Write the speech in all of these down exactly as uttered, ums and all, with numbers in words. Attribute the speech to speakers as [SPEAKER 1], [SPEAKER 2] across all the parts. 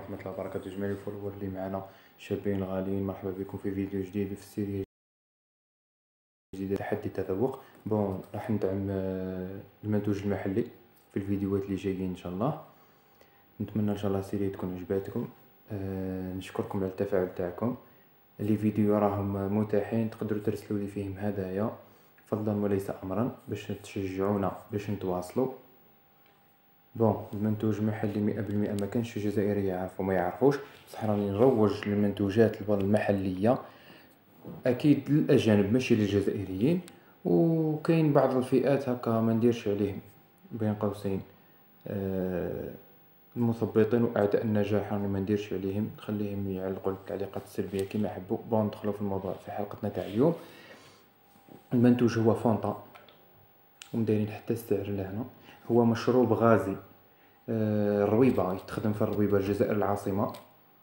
[SPEAKER 1] ورحمة الله وبركاته جميع الفولور اللي معنا شابين الغاليين. مرحبا بكم في فيديو جديد في السيريا جديدة تحدي التذوق. بون راح ندعم المنتوج المحلي في الفيديوهات اللي جايين ان شاء الله. نتمنى ان شاء الله السيريا تكون عجباتكم. أه نشكركم على التفاعل تاعكم. لي فيديو راهم متاحين، تقدروا ترسلوا لي فيهم هدايا فضلا وليس امرا باش تشجعونا باش نتواصلوا. بون المنتوج محلي مئة بالمئة، ما كانش جزائري يعرفوا ما يعرفوش، بصح راني نروج للمنتوجات المحليه اكيد للاجانب ماشي للجزائريين. وكاين بعض الفئات هكا ما نديرش عليهم بين قوسين آه المثبطين واعداء النجاح، راني ما نديرش عليهم، نخليهم يعلقوا التعليقات السلبيه كما يحبوا. بون ندخلوا في الموضوع في حلقتنا تاع اليوم. المنتوج هو فونطا ومدايرين حتى السعر لهنا. هو مشروب غازي آه الرويبه، يتخدم في الرويبه الجزائر العاصمه.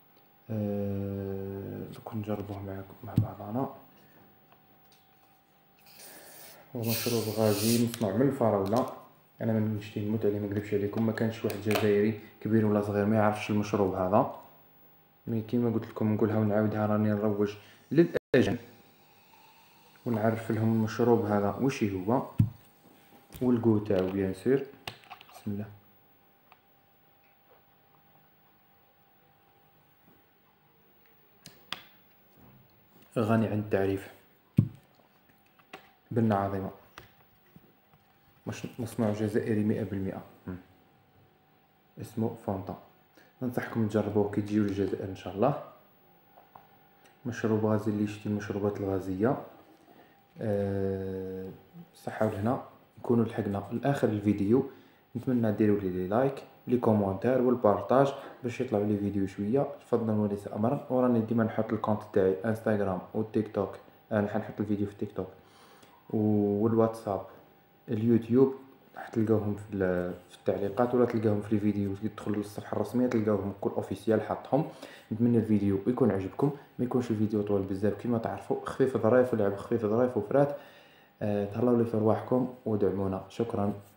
[SPEAKER 1] أه... دوك نجربوه معاكم مع بعضنا. هو مشروب غازي مصنوع من الفراولة. انا من نشتي نموت عليه، ما نكذبش عليكم، ما كانش واحد جزائري كبير ولا صغير ما يعرفش المشروب هذا. مي كيما قلت لكم نقولها ونعاودها، راني نروج للاجانب ونعرف لهم المشروب هذا وش هو والكو تاعو بيان سور. بسم الله. غني عن التعريف، بنة عظيمة، مش مصنوع جزائري مئة بالمئة. اسمه فونطا. ننصحكم تجربوه كي تجيو للجزائر ان شاء الله. مشروب غازي اللي يشتي المشروبات الغازيه أه صحه لهنا. نكونوا لحقنا لاخر الفيديو. نتمنى ديروا لي لايك لي كومونتير والبارطاج باش يطلعوا لي فيديو شويه فضلا وليس امرا. وراني ديما نحط الكونت تاعي انستغرام والتيك توك، انا نحط الفيديو في التيك توك والواتساب اليوتيوب، راح تلقاوهم في في التعليقات ولا تلقاهم في الفيديو. تدخلوا للصفحه الرسميه تلقاوهم كل اوفيسيال حطهم. نتمنى الفيديو يكون عجبكم، ما يكونش الفيديو طويل بزاف كما تعرفوا، خفيف ظريف ولعب خفيف ظريف وفرات. أه تهلاو لي في رواحكم ودعمونا. شكرا.